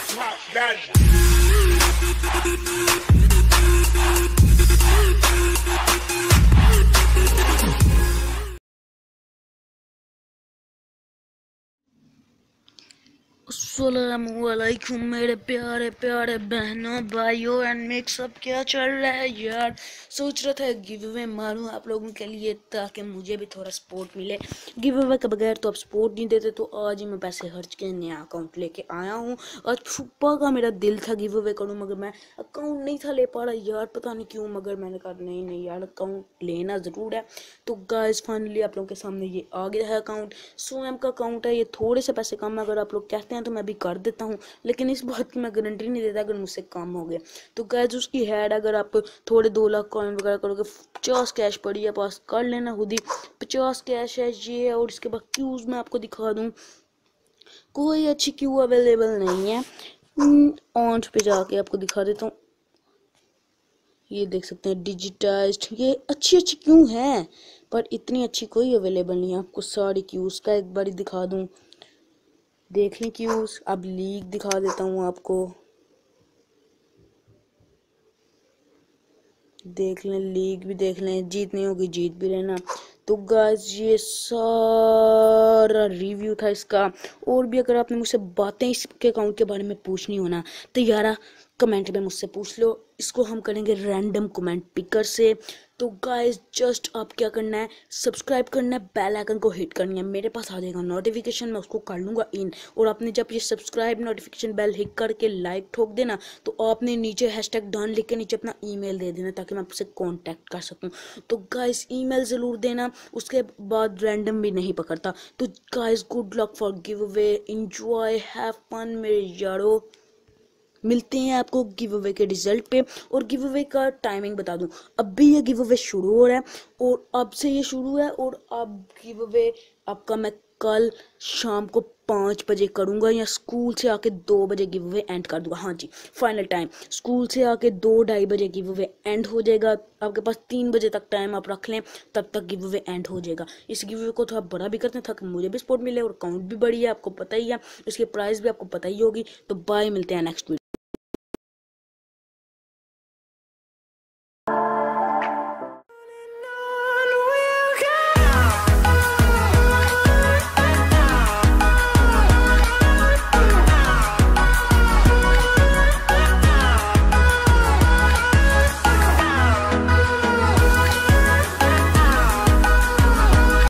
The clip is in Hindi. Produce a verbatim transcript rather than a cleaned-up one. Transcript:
Pop that. अस्सलामुअलैकुम मेरे प्यारे प्यारे बहनों भाइयों एंड मिक्सअप। क्या चल रहा है यार? सोच रहा था गिव अवे मारूं आप लोगों के लिए ताकि मुझे भी थोड़ा सपोर्ट मिले। गिव अवे के बगैर तो आप सपोर्ट नहीं देते, तो आज ही मैं पैसे खर्च के नया अकाउंट लेके आया हूं। आज सुबह का मेरा दिल था गिव अवे करूं, मगर मैं अकाउंट नहीं था ले पा रहा यार, पता नहीं क्यों। मगर मैंने कहा नहीं नहीं यार, अकाउंट लेना ज़रूर है। तो गाइस फाइनली आप लोगों के सामने ये आ गया है अकाउंट। सो एम का अकाउंट है, ये थोड़े से पैसे कम है, अगर आप लोग कहते हैं तो मैं भी कर देता हूँ, लेकिन इस बात की मैं गारंटी नहीं देता अगर मुझसे कम हो गया तो। गाइस उसकी हेड अगर आप थोड़े दो लाख कॉइन वगैरह करोगे, पचास कैश पड़ी है पास, कर लेना खुद ही। पचास कैश है ये। और इसके बाद क्यूज मैं आपको दिखा दूँ, कोई अच्छी क्यू अवेलेबल नहीं है। ऑन पे जाके आपको दिखा देता हूँ, ये देख सकते हैं डिजिटाइज्ड। ये अच्छी अच्छी क्यों है पर इतनी अच्छी कोई अवेलेबल नहीं है। आपको सारी क्यूज का एक बार दिखा दूं, देख लें क्यूज। अब लीग दिखा देता हूँ आपको, देख लें लीग भी देख लें, जीतनी होगी जीत भी लेना। तो गाइस ये सारा रिव्यू था इसका। और भी अगर आपने मुझसे बातें इसके अकाउंट के बारे में पूछनी हो ना, तो यारा कमेंट में मुझसे पूछ लो। इसको हम करेंगे रैंडम कमेंट पिकर से। तो गाइस जस्ट आप क्या करना है, सब्सक्राइब करना है, बेल आइकन को हिट करनी है, मेरे पास आ जाएगा नोटिफिकेशन, मैं उसको कर लूँगा इन। और आपने जब ये सब्सक्राइब नोटिफिकेशन बेल हिट करके लाइक ठोक देना, तो आपने नीचे हैशटैग डन लिख के नीचे अपना ईमेल दे देना ताकि मैं आपसे कांटेक्ट कर सकूं। तो गाइस ईमेल ज़रूर देना, उसके बाद रैंडम भी नहीं पकड़ता। तो guys good luck for giveaway, enjoy, have fun मेरे यारो। मिलते हैं आपको गिव अवे के रिजल्ट पे। और गिव अवे का टाइमिंग बता दूं, अब भी ये गिव अवे शुरू हो रहा है और अब से ये शुरू है। और अब गिव अवे आपका मैं कल शाम को पाँच बजे करूँगा, या स्कूल से आके दो बजे गिव अवे एंड कर दूंगा। हाँ जी, फाइनल टाइम स्कूल से आके दो ढाई बजे गिव अवे एंड हो जाएगा। आपके पास तीन बजे तक टाइम आप रख लें, तब तक गिव अवे एंड हो जाएगा। इस गिव अवे को थोड़ा बड़ा भी करते हैं ताकि मुझे भी सपोर्ट मिले, और अकाउंट भी बड़ी है, आपको पता ही है, इसके प्राइस भी आपको पता ही होगी। तो बाय, मिलते हैं नेक्स्ट वीडियो।